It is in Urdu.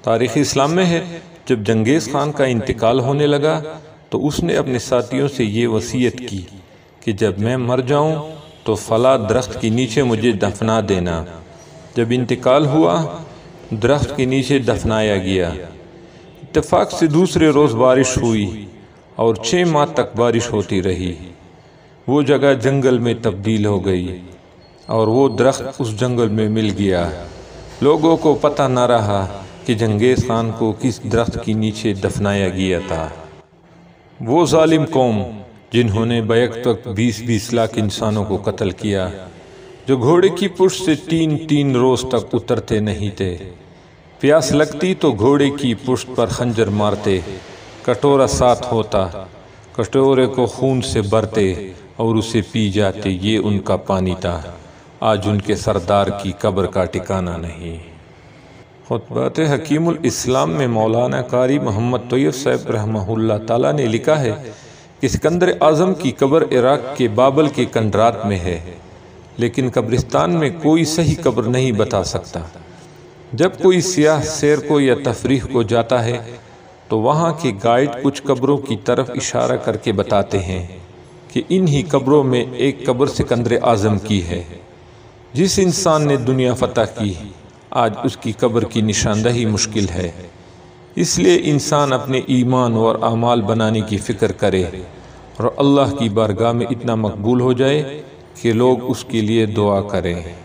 تاریخ اسلام میں ہے جب چنگیز خان کا انتقال ہونے لگا تو اس نے اپنے ساتھیوں سے یہ وصیت کی کہ جب میں مر جاؤں تو فلاں درخت کے نیچے مجھے دفنا دینا۔ جب انتقال ہوا درخت کے نیچے دفنایا گیا۔ اتفاق سے دوسرے روز بارش ہوئی اور 6 ماہ تک بارش ہوتی رہی۔ وہ جگہ جنگل میں تبدیل ہو گئی اور وہ درخت اس جنگل میں مل گیا۔ لوگوں کو پتہ نہ رہا کہ چنگیز خان کو کس درخت کے نیچے دفنایا گیا تھا۔ وہ ظالم قوم جنہوں نے بیک وقت 20-20 لاکھ انسانوں کو قتل کیا، جو گھوڑے کی پشت سے 3-3 روز تک اترتے نہیں تھے، پیاس لگتی تو گھوڑے کی پشت پر خنجر مارتے، کٹورا ساتھ ہوتا، کٹورے کو خون سے بھرتے اور اسے پی جاتے، یہ ان کا پانی تھا۔ آج ان کے سردار کی قبر کا ٹھکانہ نہیں۔ خطبات حکیم الاسلام میں مولانا قاری محمد طیب صاحب رحمہ اللہ تعالیٰ نے لکھا ہے کہ سکندر اعظم کی قبر عراق کے بابل کے کنڈرات میں ہے، لیکن قبرستان میں کوئی صحیح قبر نہیں بتا سکتا۔ جب کوئی سیاح سیر کو یا تفریح کو جاتا ہے تو وہاں کے گائیڈ کچھ قبروں کی طرف اشارہ کر کے بتاتے ہیں کہ انہی قبروں میں ایک قبر سکندر اعظم کی ہے۔ جس انسان نے دنیا فتح کی، آج اس کی قبر کی نشاندہی مشکل ہے۔ اس لیے انسان اپنے ایمان اور اعمال بنانے کی فکر کرے اور اللہ کی بارگاہ میں اتنا مقبول ہو جائے کہ لوگ اس کے لیے دعا کریں۔